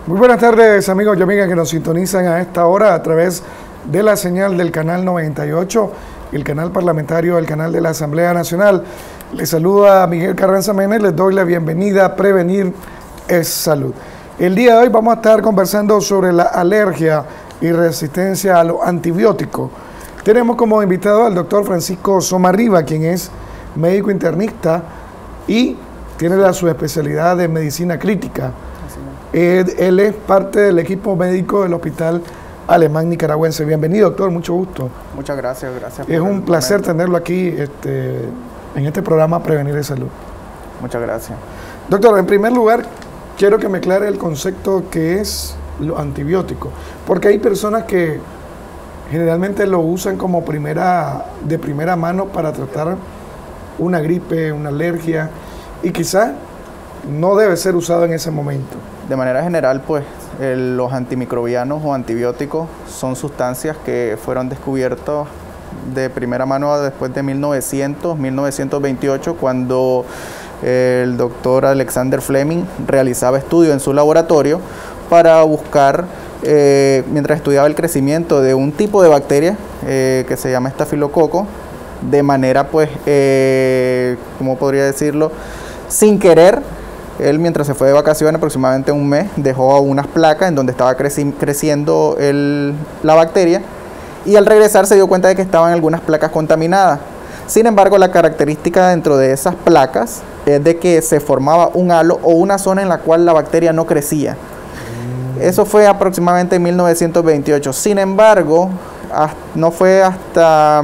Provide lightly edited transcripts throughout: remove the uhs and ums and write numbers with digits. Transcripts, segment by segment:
Muy buenas tardes, amigos y amigas que nos sintonizan a esta hora a través de la señal del canal 98, el canal parlamentario del canal de la Asamblea Nacional. Les saluda Miguel Carranza Mena y les doy la bienvenida a Prevenir es Salud. El día de hoy vamos a estar conversando sobre la alergia y resistencia a los antibióticos. Tenemos como invitado al doctor Francisco Somarriba, quien es médico internista y tiene su especialidad de medicina crítica. Él es parte del equipo médico del Hospital Alemán Nicaragüense. Bienvenido, doctor, mucho gusto. Muchas gracias. Es un placer tenerlo aquí en este programa Prevenir es Salud. Muchas gracias. Doctor, en primer lugar, quiero que me aclare el concepto que es los antibióticos, porque hay personas que generalmente lo usan como de primera mano para tratar una gripe, una alergia, y quizás no debe ser usado en ese momento. De manera general, pues, los antimicrobianos o antibióticos son sustancias que fueron descubiertos de primera mano después de 1928, cuando el doctor Alexander Fleming realizaba estudios en su laboratorio para buscar, mientras estudiaba el crecimiento de un tipo de bacteria que se llama estafilococo, de manera, pues, ¿cómo podría decirlo?, sin querer. Él, mientras se fue de vacaciones, aproximadamente un mes, dejó unas placas en donde estaba creciendo la bacteria, y al regresar se dio cuenta de que estaban algunas placas contaminadas. Sin embargo, la característica dentro de esas placas es de que se formaba un halo o una zona en la cual la bacteria no crecía. Eso fue aproximadamente en 1928. Sin embargo, no fue hasta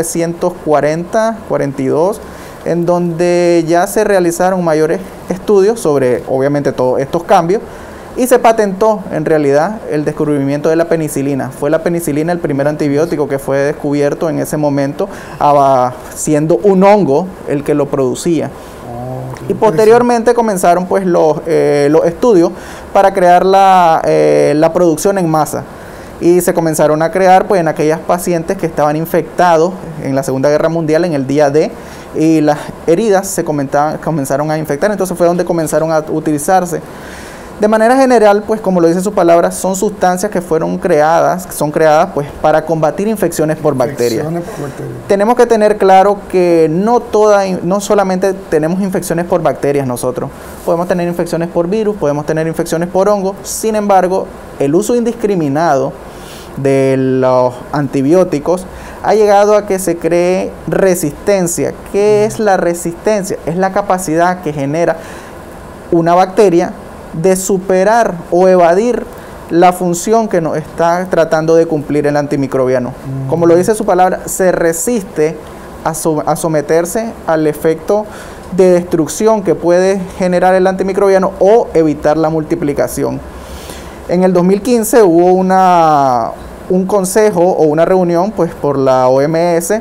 1940-42 en donde ya se realizaron mayores estudios sobre, obviamente, todos estos cambios, y se patentó en realidad el descubrimiento de la penicilina. Fue la penicilina el primer antibiótico que fue descubierto en ese momento, siendo un hongo el que lo producía. Y posteriormente comenzaron, pues, los estudios para crear la producción en masa. Y se comenzaron a crear, pues, en aquellas pacientes que estaban infectados en la Segunda Guerra Mundial, en el día D, y las heridas se comenzaron a infectar. Entonces fue donde comenzaron a utilizarse. De manera general, pues, como lo dice su palabra, son sustancias que son creadas pues, para combatir infecciones por bacterias. Tenemos que tener claro que no solamente tenemos infecciones por bacterias nosotros. Podemos tener infecciones por virus, podemos tener infecciones por hongos. Sin embargo, el uso indiscriminado de los antibióticos ha llegado a que se cree resistencia. ¿Qué es la resistencia? Es la capacidad que genera una bacteria de superar o evadir la función que nos está tratando de cumplir el antimicrobiano. Como lo dice su palabra, se resiste a someterse al efecto de destrucción que puede generar el antimicrobiano o evitar la multiplicación. En el 2015 hubo un consejo o una reunión, pues, por la OMS,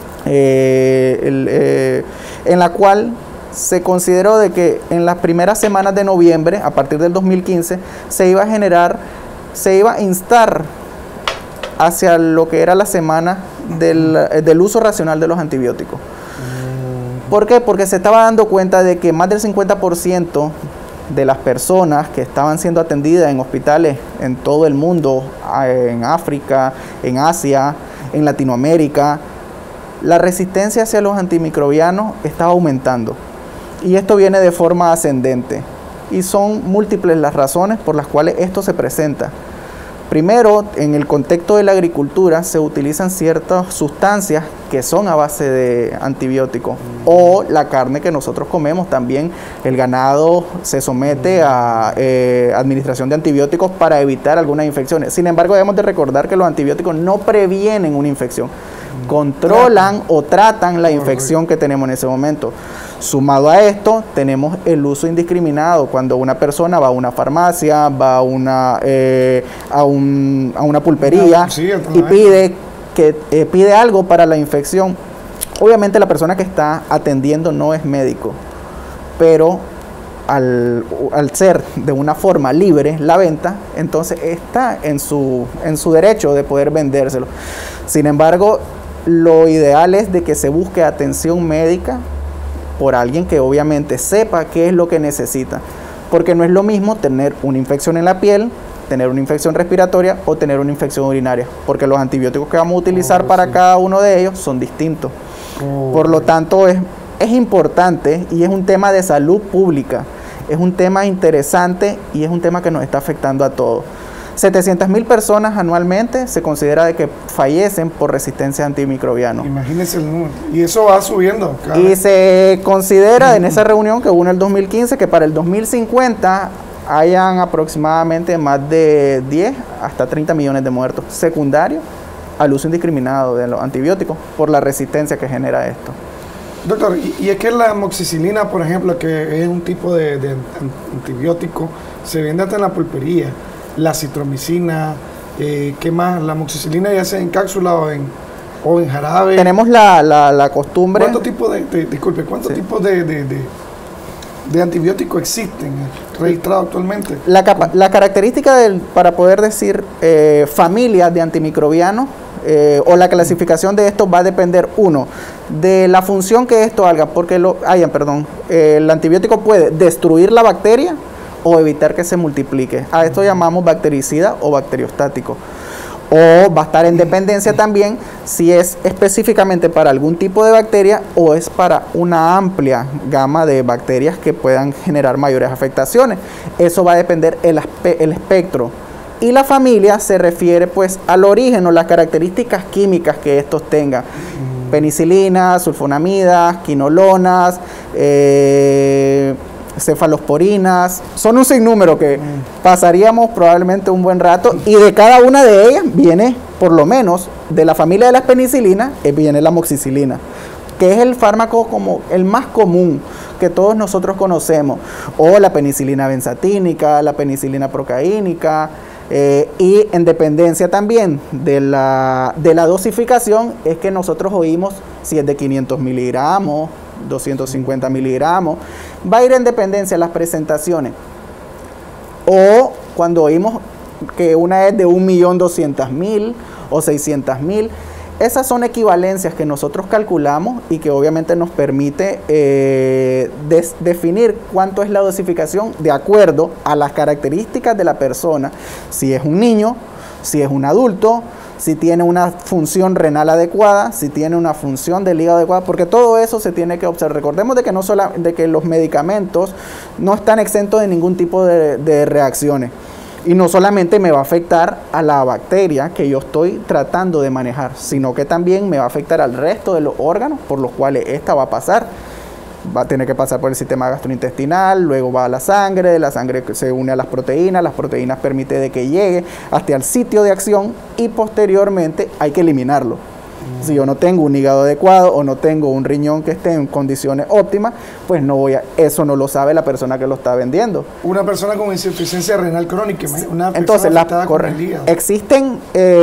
en la cual se consideró de que en las primeras semanas de noviembre, a partir del 2015, se iba a instar hacia lo que era la semana del uso racional de los antibióticos. ¿Por qué? Porque se estaba dando cuenta de que más del 50% de las personas que estaban siendo atendidas en hospitales en todo el mundo, en África, en Asia, en Latinoamérica, la resistencia hacia los antimicrobianos estaba aumentando. Y esto viene de forma ascendente. Y son múltiples las razones por las cuales esto se presenta. Primero, en el contexto de la agricultura se utilizan ciertas sustancias que son a base de antibióticos, o la carne que nosotros comemos también. El ganado se somete a administración de antibióticos para evitar algunas infecciones. Sin embargo, debemos de recordar que los antibióticos no previenen una infección, controlan o tratan la infección que tenemos en ese momento. Sumado a esto, tenemos el uso indiscriminado. Cuando una persona va a una farmacia, va a una pulpería y pide algo para la infección. Obviamente la persona que está atendiendo no es médico, pero al ser de una forma libre la venta, entonces está en su derecho de poder vendérselo. Sin embargo, lo ideal es de que se busque atención médica por alguien que obviamente sepa qué es lo que necesita. porque no es lo mismo tener una infección en la piel, tener una infección respiratoria o tener una infección urinaria, porque los antibióticos que vamos a utilizar para cada uno de ellos son distintos. Por lo tanto, es importante y es un tema de salud pública, es un tema interesante y es un tema que nos está afectando a todos. 700.000 personas anualmente se considera de que fallecen por resistencia a antimicrobianos. Imagínense el número. Y eso va subiendo. Y se considera en esa reunión que hubo en el 2015 que para el 2050 hayan aproximadamente más de 10 hasta 30 millones de muertos secundarios al uso indiscriminado de los antibióticos por la resistencia que genera esto. Doctor, y es que la amoxicilina, por ejemplo, que es un tipo de antibiótico, se vende hasta en la pulpería. La citromicina, ¿qué más? La amoxicilina ya sea en cápsula o en jarabe. Tenemos la costumbre... ¿Cuántos tipos tipos de antibióticos existen registrados actualmente? La característica para poder decir familias de antimicrobianos o la clasificación de estos va a depender, uno, de la función que esto haga, porque el antibiótico puede destruir la bacteria o evitar que se multiplique. A esto llamamos bactericida o bacteriostático. O va a estar en dependencia también si es específicamente para algún tipo de bacteria o es para una amplia gama de bacterias que puedan generar mayores afectaciones. Eso va a depender el espectro. Y la familia se refiere pues al origen o las características químicas que estos tengan. Penicilinas, sulfonamidas, quinolonas, cefalosporinas, son un sinnúmero que pasaríamos probablemente un buen rato, y de cada una de ellas viene, por lo menos, de la familia de las penicilinas, viene la amoxicilina, que es el fármaco como el más común que todos nosotros conocemos, o la penicilina benzatínica, la penicilina procaínica, y en dependencia también de la dosificación es que nosotros oímos si es de 500 miligramos, 250 miligramos, va a ir en dependencia de las presentaciones. O cuando oímos que una es de 1.200.000 o 600.000, esas son equivalencias que nosotros calculamos y que obviamente nos permite definir cuánto es la dosificación de acuerdo a las características de la persona, si es un niño, si es un adulto, si tiene una función renal adecuada, si tiene una función del hígado adecuada, porque todo eso se tiene que observar. Recordemos de que los medicamentos no están exentos de ningún tipo de reacciones. Y no solamente me va a afectar a la bacteria que yo estoy tratando de manejar, sino que también me va a afectar al resto de los órganos por los cuales esta va a pasar. Va a tener que pasar por el sistema gastrointestinal, luego va a la sangre se une a las proteínas permite de que llegue hasta el sitio de acción y posteriormente hay que eliminarlo. Si yo no tengo un hígado adecuado o no tengo un riñón que esté en condiciones óptimas, pues eso no lo sabe la persona que lo está vendiendo. Una persona con insuficiencia renal crónica, entonces existen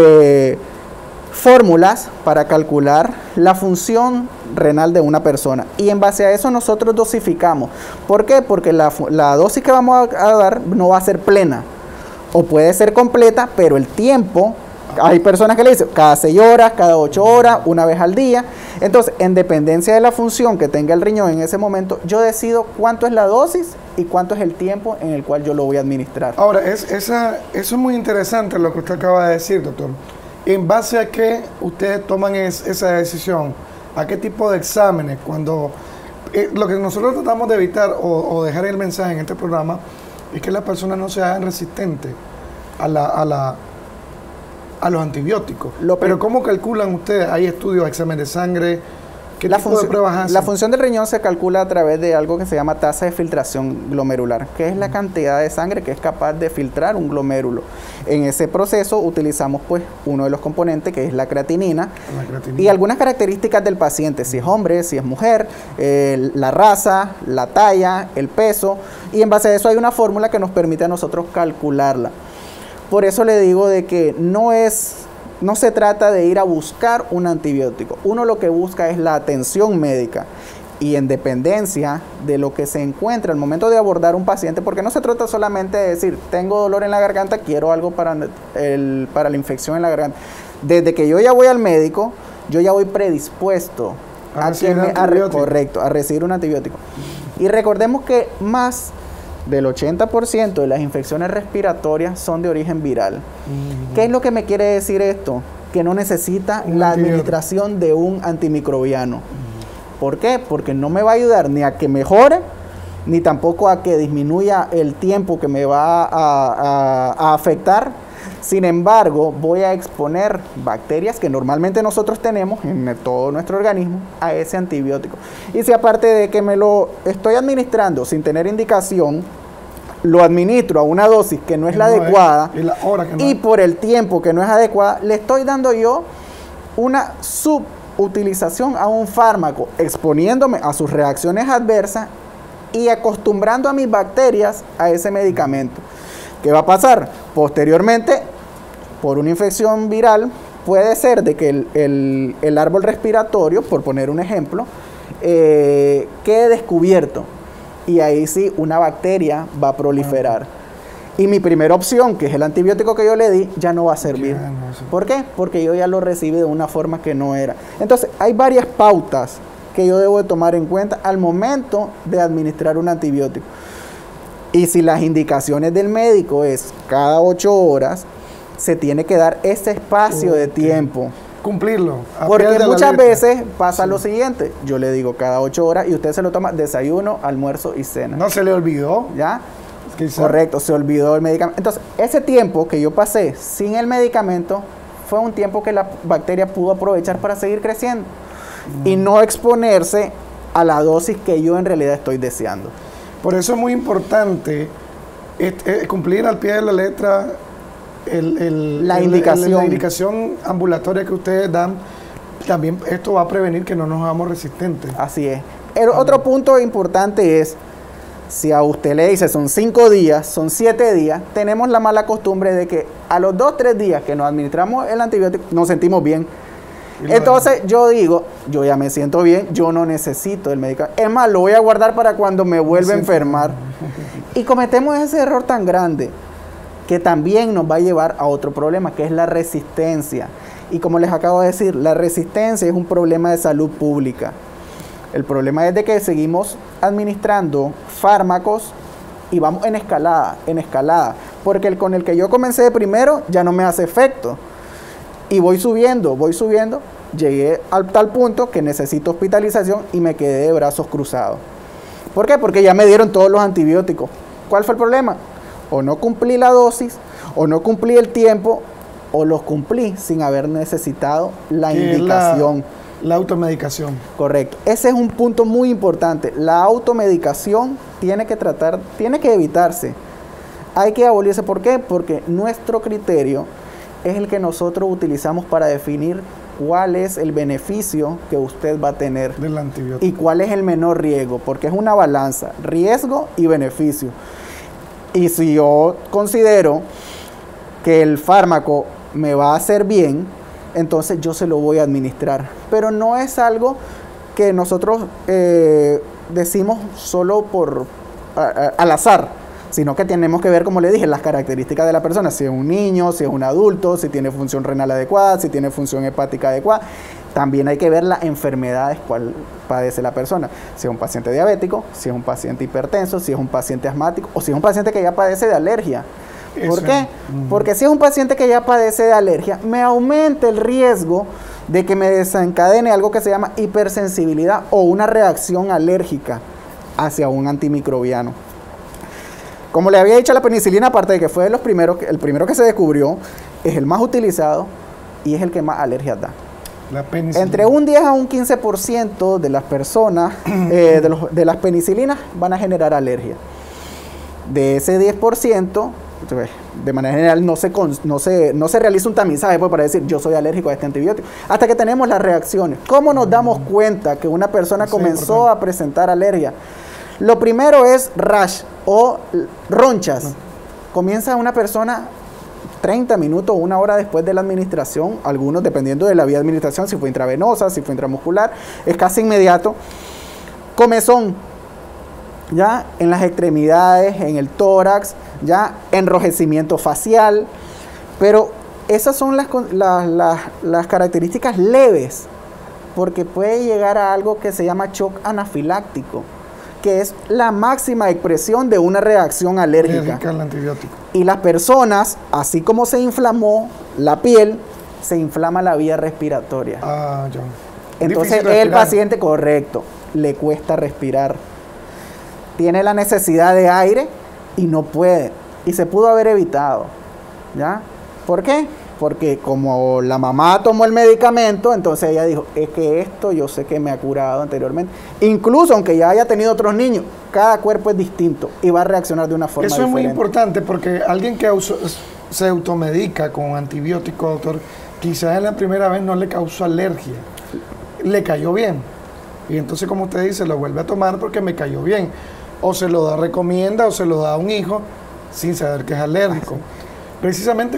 fórmulas para calcular la función renal de una persona y en base a eso nosotros dosificamos. ¿Por qué? Porque la dosis que vamos a dar no va a ser plena o puede ser completa, pero el tiempo, hay personas que le dicen cada 6 horas, cada 8 horas, una vez al día. Entonces, en dependencia de la función que tenga el riñón en ese momento, yo decido cuánto es la dosis y cuánto es el tiempo en el cual yo lo voy a administrar. Ahora, eso es muy interesante lo que usted acaba de decir, doctor. ¿En base a qué ustedes toman esa decisión? ¿A qué tipo de exámenes? Cuando lo que nosotros tratamos de evitar o dejar el mensaje en este programa es que las personas no se hagan resistentes a los antibióticos. Pero ¿cómo calculan ustedes? ¿Hay estudios, exámenes de sangre? ¿Qué tipo de pruebas hacen? La función del riñón se calcula a través de algo que se llama tasa de filtración glomerular, que es la cantidad de sangre que es capaz de filtrar un glomérulo. En ese proceso utilizamos pues uno de los componentes que es la creatinina. Y algunas características del paciente, si es hombre, si es mujer, la raza, la talla, el peso, y en base a eso hay una fórmula que nos permite a nosotros calcularla. Por eso le digo de que no se trata de ir a buscar un antibiótico. Uno lo que busca es la atención médica y en dependencia de lo que se encuentra al momento de abordar un paciente, porque no se trata solamente de decir, tengo dolor en la garganta, quiero algo para la infección en la garganta. Desde que yo ya voy al médico, yo ya voy predispuesto a recibir un antibiótico. Y recordemos que más del 80% de las infecciones respiratorias son de origen viral. ¿Qué es lo que me quiere decir esto? Que no necesita la administración de un antimicrobiano. ¿Por qué? Porque no me va a ayudar ni a que mejore, ni tampoco a que disminuya el tiempo que me va a afectar. Sin embargo, voy a exponer bacterias que normalmente nosotros tenemos en todo nuestro organismo a ese antibiótico. Y si aparte de que me lo estoy administrando sin tener indicación, lo administro a una dosis que no es la adecuada y por el tiempo que no es adecuada, le estoy dando yo una subutilización a un fármaco, exponiéndome a sus reacciones adversas y acostumbrando a mis bacterias a ese medicamento. ¿Qué va a pasar? Posteriormente, por una infección viral, puede ser de que el árbol respiratorio, por poner un ejemplo, quede descubierto. Y ahí sí, una bacteria va a proliferar. Y mi primera opción, que es el antibiótico que yo le di, ya no va a servir. ¿Por qué? Porque yo ya lo recibí de una forma que no era. Entonces, hay varias pautas que yo debo de tomar en cuenta al momento de administrar un antibiótico. Y si las indicaciones del médico es cada 8 horas, se tiene que dar ese espacio de tiempo. Cumplirlo. Porque muchas veces pasa lo siguiente. Yo le digo cada 8 horas y usted se lo toma desayuno, almuerzo y cena. ¿No se le olvidó? ¿Ya? Correcto, se olvidó el medicamento. Entonces, ese tiempo que yo pasé sin el medicamento fue un tiempo que la bacteria pudo aprovechar para seguir creciendo y no exponerse a la dosis que yo en realidad estoy deseando. Por eso es muy importante cumplir al pie de la letra la indicación ambulatoria que ustedes dan. También esto va a prevenir que no nos hagamos resistentes. Así es. El otro punto importante es, si a usted le dice son 5 días, son 7 días, tenemos la mala costumbre de que a los 2-3 días que nos administramos el antibiótico nos sentimos bien. Entonces yo digo, yo ya me siento bien, yo no necesito el medicamento. Es más, lo voy a guardar para cuando me vuelva a enfermar. Y cometemos ese error tan grande que también nos va a llevar a otro problema, que es la resistencia. Y como les acabo de decir, la resistencia es un problema de salud pública. El problema es de que seguimos administrando fármacos y vamos en escalada, porque con el que yo comencé de primero ya no me hace efecto. Y voy subiendo, llegué al tal punto que necesito hospitalización y me quedé de brazos cruzados. ¿Por qué? Porque ya me dieron todos los antibióticos. ¿Cuál fue el problema? O no cumplí la dosis, o no cumplí el tiempo, o los cumplí sin haber necesitado la indicación. La automedicación. Correcto. Ese es un punto muy importante. La automedicación tiene que evitarse. Hay que abolirse. ¿Por qué? Porque nuestro criterio es el que nosotros utilizamos para definir cuál es el beneficio que usted va a tener del antibiótico y cuál es el menor riesgo, porque es una balanza, riesgo y beneficio. Y si yo considero que el fármaco me va a hacer bien, entonces yo se lo voy a administrar. Pero no es algo que nosotros decimos solo al azar, sino que tenemos que ver, como le dije, las características de la persona, si es un niño, si es un adulto, si tiene función renal adecuada, si tiene función hepática adecuada. También hay que ver las enfermedades cuál padece la persona, si es un paciente diabético, si es un paciente hipertenso, si es un paciente asmático o si es un paciente que ya padece de alergia. ¿Por qué? Porque si es un paciente que ya padece de alergia, me aumenta el riesgo de que me desencadene algo que se llama hipersensibilidad o una reacción alérgica hacia un antimicrobiano. Como le había dicho, la penicilina, aparte de que fue de los primeros, el primero que se descubrió, es el más utilizado y es el que más alergias da. Entre un 10 a un 15% de las personas, de las penicilinas, van a generar alergia. De ese 10%, de manera general, no se realiza un tamizaje para decir yo soy alérgico a este antibiótico, hasta que tenemos las reacciones. ¿Cómo nos damos cuenta que una persona comenzó a presentar alergia? Lo primero es rash o ronchas. Comienza una persona 30 minutos o una hora después de la administración, algunos dependiendo de la vía de administración, si fue intravenosa, si fue intramuscular, es casi inmediato. Comezón, ya en las extremidades, en el tórax, ya enrojecimiento facial, pero esas son las características leves, porque puede llegar a algo que se llama shock anafiláctico, que es la máxima expresión de una reacción alérgica. Al antibiótico. Y las personas, así como se inflamó la piel, se inflama la vía respiratoria. Ah, ya. Entonces el paciente, correcto, le cuesta respirar. Tiene la necesidad de aire y no puede. Y se pudo haber evitado. ¿Ya? ¿Por qué? Porque como la mamá tomó el medicamento, entonces ella dijo, es que esto yo sé que me ha curado anteriormente. Incluso aunque ya haya tenido otros niños, cada cuerpo es distinto y va a reaccionar de una forma diferente. Eso es muy importante porque alguien que se automedica con antibióticos, doctor, quizás en la primera vez no le causó alergia, le cayó bien. Y entonces, como usted dice, lo vuelve a tomar porque me cayó bien. O se lo da, recomienda, o se lo da a un hijo sin saber que es alérgico. Precisamente,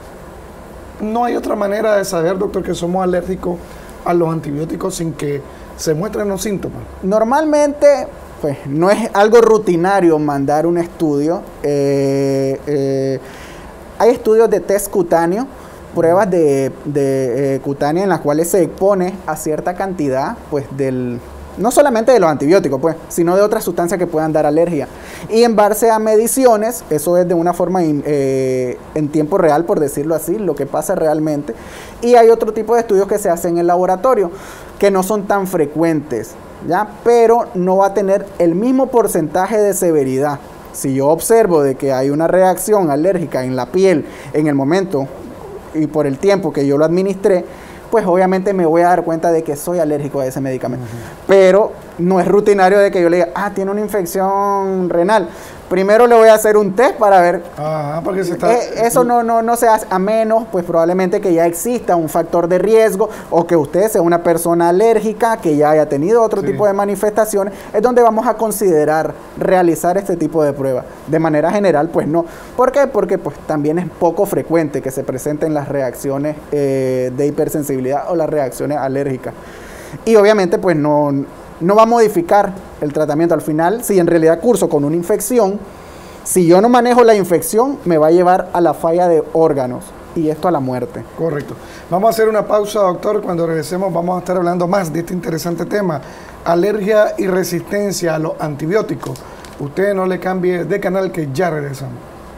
no hay otra manera de saber, doctor, que somos alérgicos a los antibióticos sin que se muestren los síntomas. Normalmente, pues, no es algo rutinario mandar un estudio. Hay estudios de test cutáneo, pruebas de cutánea en las cuales se expone a cierta cantidad, pues, no solamente de los antibióticos, pues, sino de otras sustancias que puedan dar alergia. Y en base a mediciones, eso es de una forma en tiempo real, por decirlo así, lo que pasa realmente. Y hay otro tipo de estudios que se hacen en el laboratorio, que no son tan frecuentes, ¿ya? Pero no va a tener el mismo porcentaje de severidad. Si yo observo de que hay una reacción alérgica en la piel en el momento y por el tiempo que yo lo administré, pues obviamente me voy a dar cuenta de que soy alérgico a ese medicamento. Pero no es rutinario de que yo le diga, tiene una infección renal. Primero le voy a hacer un test para ver. Porque eso no se hace, a menos, pues probablemente que ya exista un factor de riesgo o que usted sea una persona alérgica que ya haya tenido otro tipo de manifestaciones. Es donde vamos a considerar realizar este tipo de pruebas. De manera general, pues no. ¿Por qué? Porque pues también es poco frecuente que se presenten las reacciones de hipersensibilidad o las reacciones alérgicas. Y obviamente, pues no va a modificar el tratamiento. Al final, si en realidad curso con una infección, si yo no manejo la infección, me va a llevar a la falla de órganos y esto a la muerte. Correcto. Vamos a hacer una pausa, doctor. Cuando regresemos vamos a estar hablando más de este interesante tema, alergia y resistencia a los antibióticos. Usted no le cambie de canal, que ya regresamos.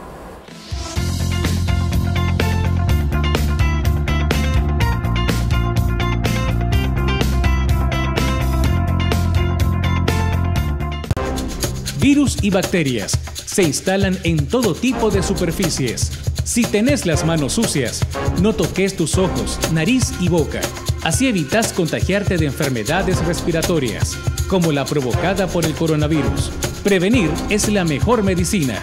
Virus y bacterias se instalan en todo tipo de superficies. Si tenés las manos sucias, no toques tus ojos, nariz y boca. Así evitas contagiarte de enfermedades respiratorias, como la provocada por el coronavirus. Prevenir es la mejor medicina.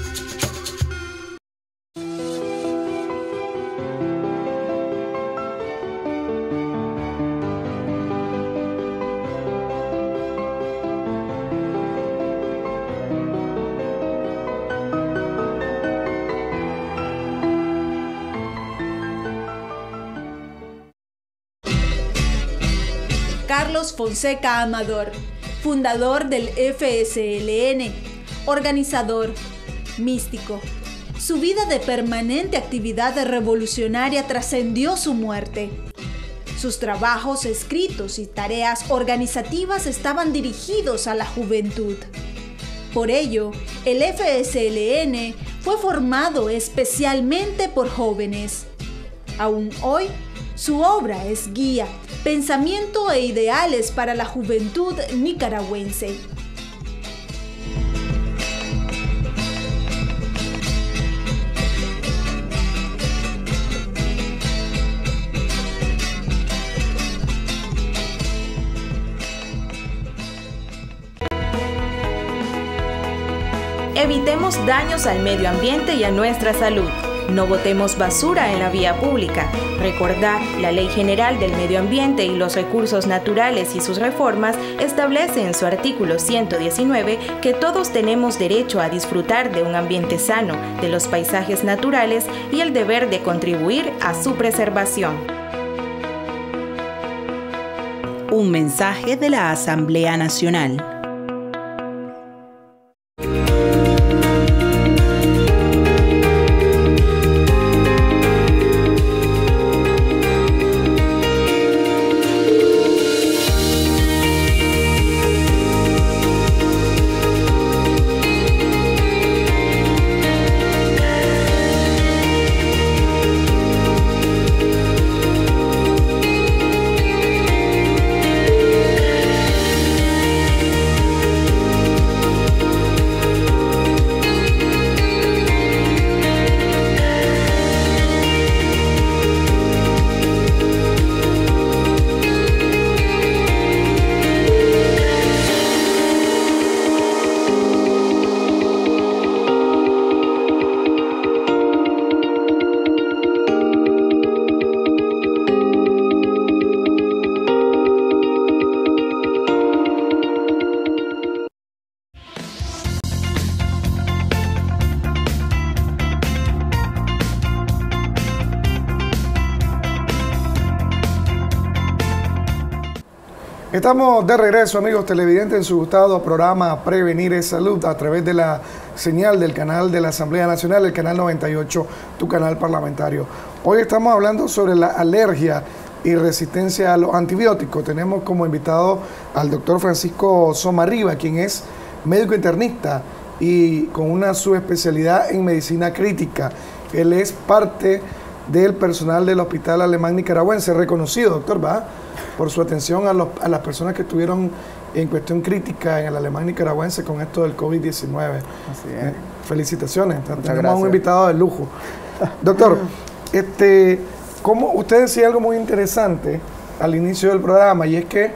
Carlos Fonseca Amador, fundador del FSLN, organizador, místico. Su vida de permanente actividad revolucionaria trascendió su muerte. Sus trabajos escritos y tareas organizativas estaban dirigidos a la juventud. Por ello, el FSLN fue formado especialmente por jóvenes. Aún hoy, su obra es guía, pensamiento e ideales para la juventud nicaragüense. Evitemos daños al medio ambiente y a nuestra salud. No botemos basura en la vía pública. Recordar, la Ley General del Medio Ambiente y los Recursos Naturales y sus reformas establece en su artículo 119 que todos tenemos derecho a disfrutar de un ambiente sano, de los paisajes naturales y el deber de contribuir a su preservación. Un mensaje de la Asamblea Nacional. Estamos de regreso, amigos televidentes, en su gustado programa Prevenir es Salud a través de la señal del canal de la Asamblea Nacional, el canal 98, tu canal parlamentario. Hoy estamos hablando sobre la alergia y resistencia a los antibióticos. Tenemos como invitado al doctor Francisco Somarriba, quien es médico internista y con una subespecialidad en medicina crítica. Él es parte del personal del Hospital Alemán Nicaragüense, reconocido, doctor, ¿va?, por su atención a las personas que estuvieron en cuestión crítica en el Alemán Nicaragüense con esto del COVID-19. Así es. Felicitaciones. Muchas Tenemos gracias. un invitado de lujo. Doctor, como usted decía algo muy interesante al inicio del programa, y es que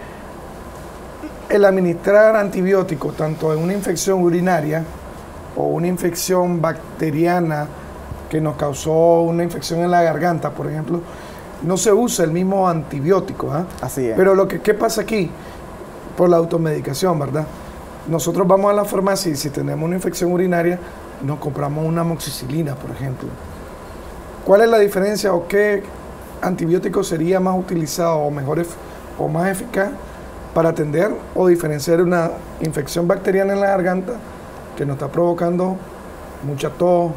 el administrar antibióticos, tanto en una infección urinaria o una infección bacteriana que nos causó una infección en la garganta, por ejemplo, no se usa el mismo antibiótico. Así es. Pero ¿qué pasa aquí? Por la automedicación, ¿verdad? Nosotros vamos a la farmacia y si tenemos una infección urinaria, nos compramos una amoxicilina, por ejemplo. ¿Cuál es la diferencia o qué antibiótico sería más utilizado o mejor o más eficaz para atender o diferenciar una infección bacteriana en la garganta que nos está provocando mucha tos,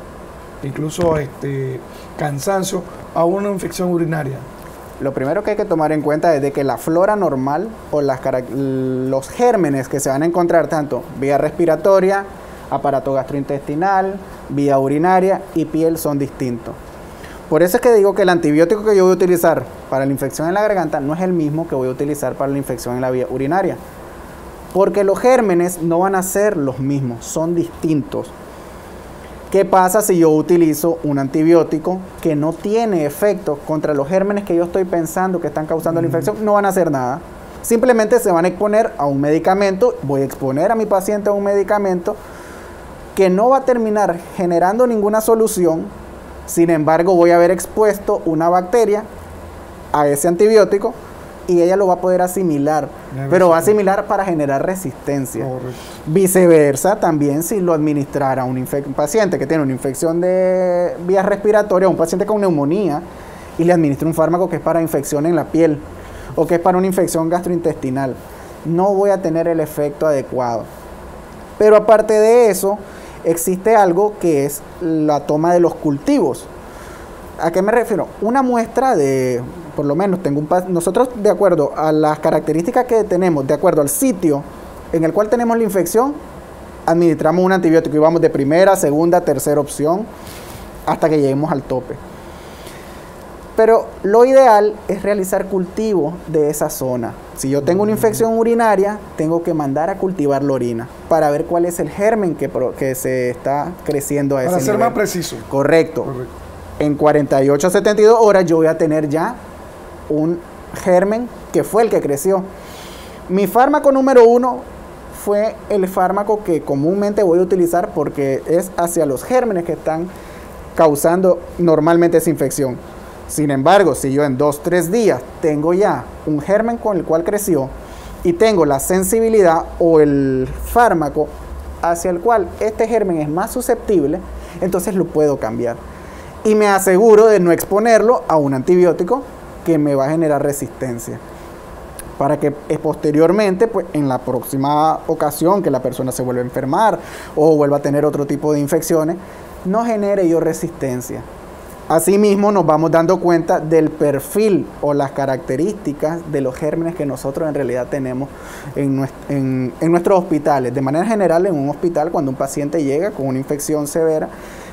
incluso cansancio, a una infección urinaria? Lo primero que hay que tomar en cuenta es de que la flora normal o los gérmenes que se van a encontrar tanto vía respiratoria, aparato gastrointestinal, vía urinaria y piel son distintos. Por eso es que digo que el antibiótico que yo voy a utilizar para la infección en la garganta no es el mismo que voy a utilizar para la infección en la vía urinaria. Porque los gérmenes no van a ser los mismos, son distintos. ¿Qué pasa si yo utilizo un antibiótico que no tiene efecto contra los gérmenes que yo estoy pensando que están causando la infección? No van a hacer nada. Simplemente se van a exponer a un medicamento. Voy a exponer a mi paciente a un medicamento que no va a terminar generando ninguna solución. Sin embargo, voy a haber expuesto una bacteria a ese antibiótico y ella lo va a poder asimilar, pero va a asimilar para generar resistencia. Correcto. Viceversa, también si lo administrara un paciente que tiene una infección de vías respiratorias, un paciente con neumonía, y le administra un fármaco que es para infección en la piel o que es para una infección gastrointestinal, no voy a tener el efecto adecuado. Pero aparte de eso, existe algo que es la toma de los cultivos. ¿A qué me refiero? Una muestra de, por lo menos, nosotros de acuerdo a las características que tenemos, de acuerdo al sitio en el cual tenemos la infección, administramos un antibiótico y vamos de primera, segunda, tercera opción, hasta que lleguemos al tope. Pero lo ideal es realizar cultivo de esa zona. Si yo tengo una infección urinaria, tengo que mandar a cultivar la orina para ver cuál es el germen que se está creciendo a ese nivel. Para ser más preciso. Correcto. En 48 a 72 horas yo voy a tener ya un germen que fue el que creció. Mi fármaco número 1 fue el fármaco que comúnmente voy a utilizar porque es hacia los gérmenes que están causando normalmente esa infección. Sin embargo, si yo en 2-3 días tengo ya un germen con el cual creció y tengo la sensibilidad o el fármaco hacia el cual este germen es más susceptible, entonces lo puedo cambiar. Y me aseguro de no exponerlo a un antibiótico que me va a generar resistencia. Para que posteriormente, pues, en la próxima ocasión que la persona se vuelva a enfermar o vuelva a tener otro tipo de infecciones, no genere yo resistencia. Asimismo, nos vamos dando cuenta del perfil o las características de los gérmenes que nosotros en realidad tenemos en nuestros hospitales. De manera general, en un hospital, cuando un paciente llega con una infección severa,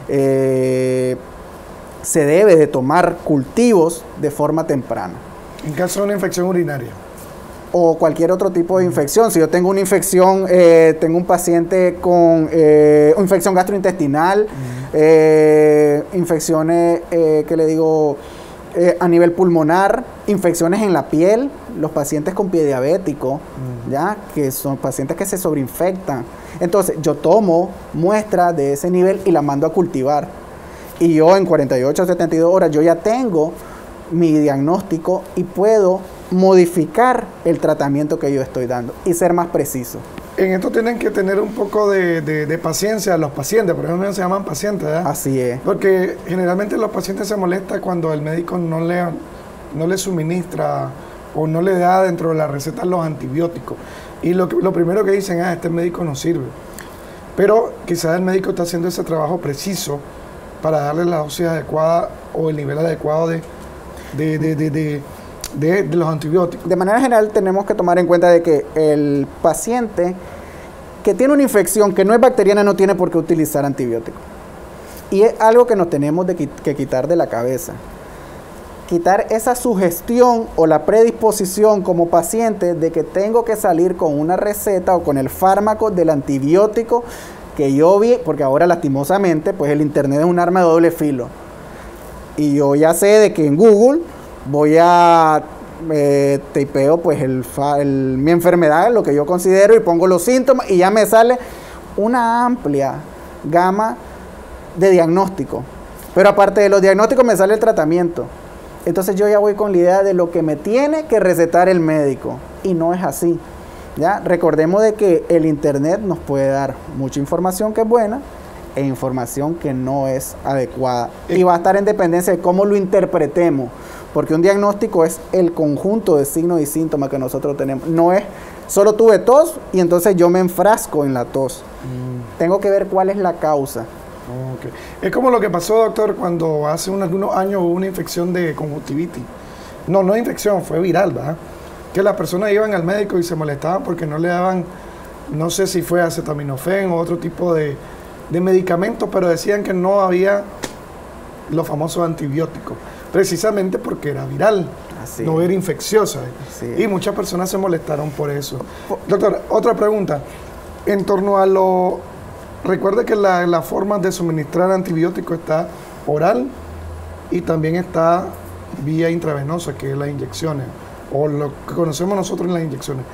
se debe de tomar cultivos de forma temprana. En caso de una infección urinaria. O cualquier otro tipo de infección. Si yo tengo una infección, tengo un paciente con infección gastrointestinal, infecciones, a nivel pulmonar, infecciones en la piel, los pacientes con pie diabético, ¿ya? Que son pacientes que se sobreinfectan. Entonces, yo tomo muestras de ese nivel y la mando a cultivar. Y yo en 48 a 72 horas, yo ya tengo mi diagnóstico y puedo modificar el tratamiento que yo estoy dando y ser más preciso. En esto tienen que tener un poco de paciencia los pacientes, por ejemplo, se llaman pacientes, ¿verdad? Así es. Porque generalmente los pacientes se molestan cuando el médico no le suministra o no le da dentro de la receta los antibióticos. Y lo primero que dicen, este médico no sirve. Pero quizás el médico está haciendo ese trabajo preciso para darle la dosis adecuada o el nivel adecuado de los antibióticos. De manera general tenemos que tomar en cuenta de que el paciente que tiene una infección que no es bacteriana no tiene por qué utilizar antibióticos. Y es algo que nos tenemos que quitar de la cabeza. Quitar esa sugestión o la predisposición como paciente de que tengo que salir con una receta o con el fármaco del antibiótico que yo vi, porque ahora lastimosamente pues el internet es un arma de doble filo. Y yo ya sé de que en Google voy a tipeo pues mi enfermedad, lo que yo considero, y pongo los síntomas y ya me sale una amplia gama de diagnóstico. Pero aparte de los diagnósticos me sale el tratamiento. Entonces yo ya voy con la idea de lo que me tiene que recetar el médico. Y no es así. ¿Ya? Recordemos de que el internet nos puede dar mucha información que es buena e información que no es adecuada. Y va a estar en dependencia de cómo lo interpretemos. Porque un diagnóstico es el conjunto de signos y síntomas que nosotros tenemos. No es solo tuve tos y entonces yo me enfrasco en la tos. Tengo que ver cuál es la causa. Okay. Es como lo que pasó, doctor, cuando hace algunos años hubo una infección de conjuntivitis. No infección, fue viral, ¿verdad? Que las personas iban al médico y se molestaban porque no le daban, no sé si fue acetaminofén o otro tipo de medicamentos, pero decían que no había los famosos antibióticos, precisamente porque era viral, no era infecciosa. Y muchas personas se molestaron por eso. Doctor, otra pregunta. En torno a lo... Recuerde que la forma de suministrar antibióticos está oral y también está vía intravenosa, que es las inyecciones, o lo que conocemos nosotros en las inyecciones.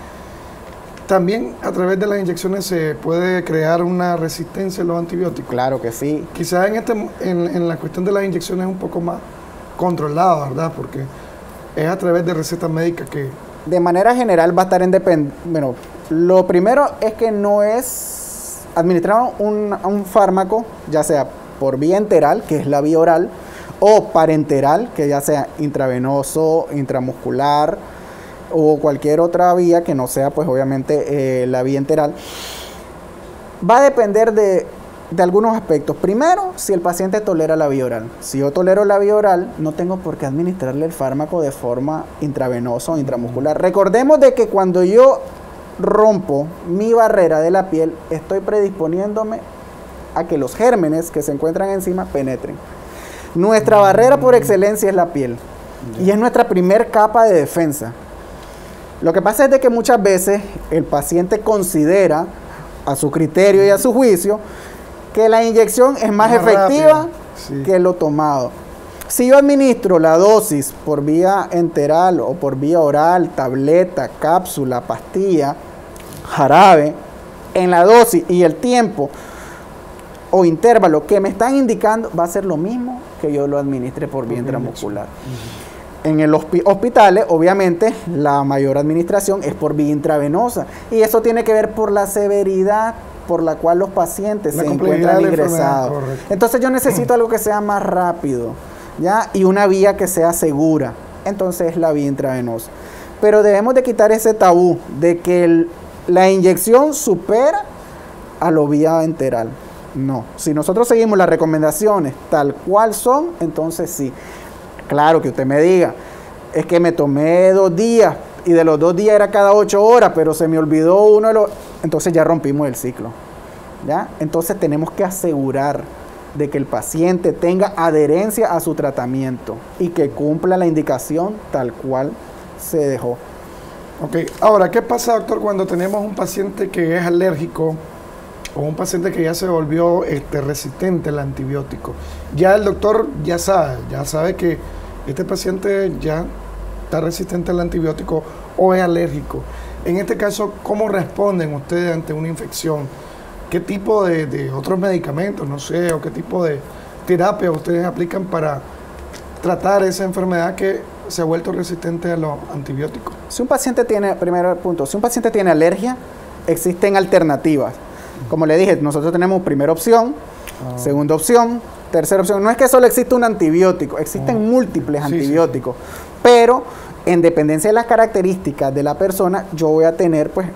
También a través de las inyecciones se puede crear una resistencia a los antibióticos. Claro que sí. Quizás en la cuestión de las inyecciones es un poco más controlado, ¿verdad? Porque es a través de recetas médicas que... De manera general va a estar en Bueno, lo primero es que no es administrar un fármaco, ya sea por vía enteral, que es la vía oral, o parenteral, que ya sea intravenoso, intramuscular, o cualquier otra vía que no sea, pues obviamente, la vía enteral. Va a depender de algunos aspectos. Primero, si el paciente tolera la vía oral. Si yo tolero la vía oral, no tengo por qué administrarle el fármaco de forma intravenosa o intramuscular. Recordemos de que cuando yo rompo mi barrera de la piel, estoy predisponiéndome a que los gérmenes que se encuentran encima penetren. Nuestra barrera por excelencia es la piel y es nuestra primer capa de defensa. Lo que pasa es de que muchas veces el paciente considera a su criterio y a su juicio que la inyección es más efectiva que lo tomado. Si yo administro la dosis por vía enteral o por vía oral, tableta, cápsula, pastilla, jarabe, en la dosis y el tiempo o intervalo que me están indicando, va a ser lo mismo que yo lo administre por vía intramuscular. En los hospitales, obviamente, la mayor administración es por vía intravenosa. Y eso tiene que ver por la severidad por la cual los pacientes se encuentran ingresados. Entonces yo necesito algo que sea más rápido, ¿ya? Y una vía que sea segura. Entonces es la vía intravenosa. Pero debemos de quitar ese tabú de que la inyección supera a la vía enteral. No. Si nosotros seguimos las recomendaciones tal cual son, entonces sí. Claro que usted me diga, es que me tomé 2 días y de los 2 días era cada 8 horas, pero se me olvidó uno de los... Entonces ya rompimos el ciclo, ¿ya? Entonces tenemos que asegurar de que el paciente tenga adherencia a su tratamiento y que cumpla la indicación tal cual se dejó. Ok, ahora, ¿qué pasa, doctor, cuando tenemos un paciente que es alérgico o un paciente que ya se volvió resistente al antibiótico? Ya el doctor ya sabe que este paciente ya está resistente al antibiótico o es alérgico. En este caso, ¿cómo responden ustedes ante una infección? ¿Qué tipo de otros medicamentos, no sé, o qué tipo de terapia ustedes aplican para tratar esa enfermedad que se ha vuelto resistente a los antibióticos? Si un paciente tiene, primero punto, si un paciente tiene alergia, existen alternativas. Como le dije, nosotros tenemos primera opción, segunda opción, tercera opción. No es que solo existe un antibiótico, existen múltiples antibióticos, pero en dependencia de las características de la persona, yo voy a tener pues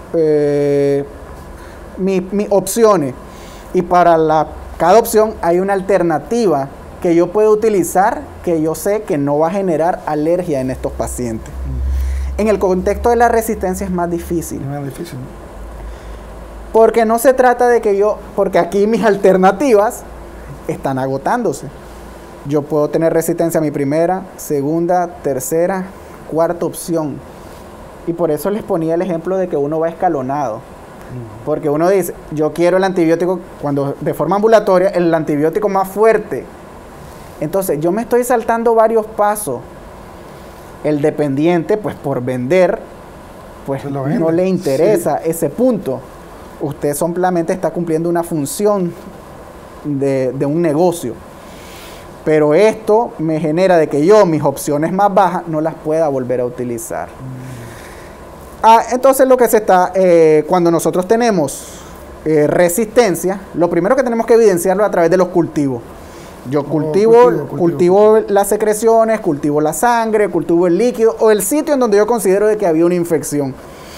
mis opciones. Y para cada opción hay una alternativa que yo puedo utilizar, que yo sé que no va a generar alergia en estos pacientes. En el contexto de la resistencia es más difícil. Es más difícil, ¿no? Porque no se trata de que porque aquí mis alternativas están agotándose. Yo puedo tener resistencia a mi primera, segunda, tercera, cuarta opción. Y por eso les ponía el ejemplo de que uno va escalonado. Porque uno dice, yo quiero el antibiótico, cuando de forma ambulatoria, el antibiótico más fuerte. Entonces, yo me estoy saltando varios pasos. El dependiente, pues por vender, pues no le interesa ese punto. Usted simplemente está cumpliendo una función de un negocio. Pero esto me genera de que yo, mis opciones más bajas, no las pueda volver a utilizar. Entonces lo que se está, cuando nosotros tenemos resistencia, lo primero que tenemos que evidenciarlo a través de los cultivos. Yo cultivo las secreciones, cultivo la sangre, cultivo el líquido o el sitio en donde yo considero de que había una infección.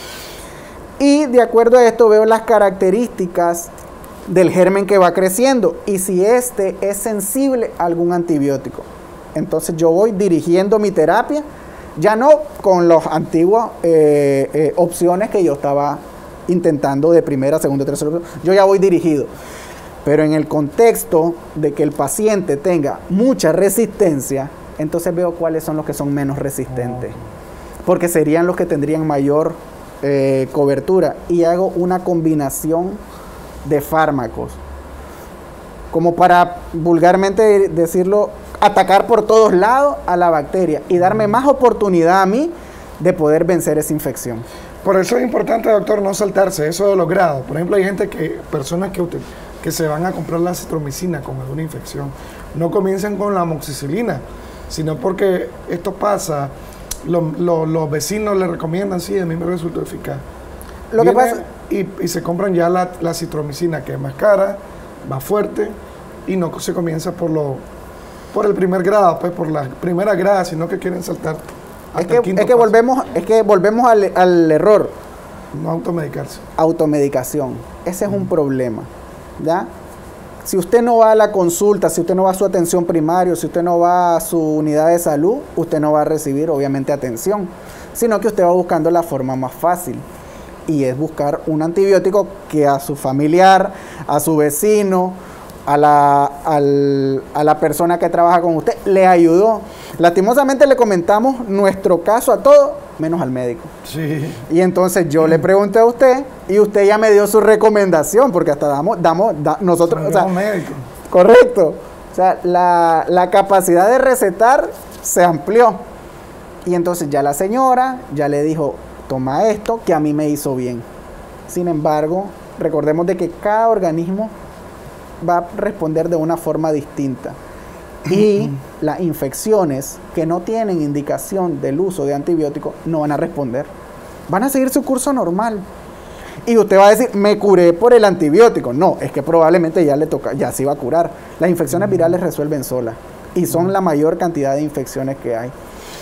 Y de acuerdo a esto veo las características del germen que va creciendo y si este es sensible a algún antibiótico. Entonces yo voy dirigiendo mi terapia, ya no con las antiguas opciones que yo estaba intentando de primera, segunda, tercera opción. Yo ya voy dirigido. Pero en el contexto de que el paciente tenga mucha resistencia, entonces veo cuáles son los que son menos resistentes. Porque serían los que tendrían mayor cobertura. Y hago una combinación de fármacos. Como para, vulgarmente decirlo, atacar por todos lados a la bacteria y darme más oportunidad a mí de poder vencer esa infección. Por eso es importante, doctor, no saltarse eso de los grados. Por ejemplo, hay gente personas que se van a comprar la acitromicina con alguna infección. No comienzan con la amoxicilina, sino porque esto pasa, los vecinos le recomiendan, sí, a mí me resultó eficaz. Lo que pasa y se compran ya la acitromicina, que es más cara, más fuerte, y no se comienza por el primer grado, pues por la primera grada, sino que quieren saltar. Es que volvemos al error. No automedicarse. Automedicación. Ese es un problema. ¿Ya? Si usted no va a la consulta, si usted no va a su atención primaria, si usted no va a su unidad de salud, usted no va a recibir obviamente atención, sino que usted va buscando la forma más fácil. Y es buscar un antibiótico que a su familiar, a su vecino, a la persona que trabaja con usted, le ayudó. Lastimosamente le comentamos nuestro caso a todos, menos al médico. Sí. Y entonces yo le pregunté a usted, y usted ya me dio su recomendación, porque hasta nosotros... O sea, médico. Correcto. O sea, la capacidad de recetar se amplió. Y entonces ya la señora ya le dijo, toma esto, que a mí me hizo bien. Sin embargo, recordemos de que cada organismo va a responder de una forma distinta. Y las infecciones que no tienen indicación del uso de antibióticos no van a responder. Van a seguir su curso normal. Y usted va a decir, me curé por el antibiótico. No, es que probablemente ya se iba a curar. Las infecciones virales resuelven solas. Y son la mayor cantidad de infecciones que hay.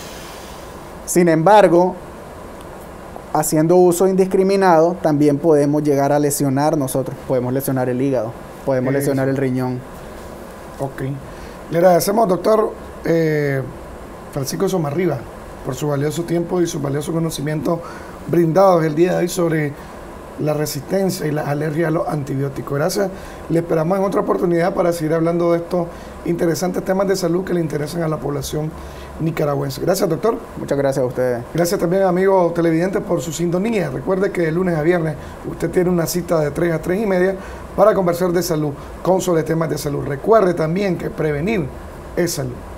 Sin embargo, haciendo uso indiscriminado, también podemos llegar a lesionar nosotros. Podemos lesionar el hígado, podemos lesionar el riñón. Ok. Le agradecemos, doctor Francisco Somarriba, por su valioso tiempo y su valioso conocimiento brindados el día de hoy sobre la resistencia y la alergia a los antibióticos. Gracias. Le esperamos en otra oportunidad para seguir hablando de estos interesantes temas de salud que le interesan a la población nicaragüense. Gracias, doctor. Muchas gracias a ustedes. Gracias también, amigo televidente, por su sintonía. Recuerde que de lunes a viernes usted tiene una cita de 3 a 3 y media para conversar de salud, con sobre temas de salud. Recuerde también que prevenir es salud.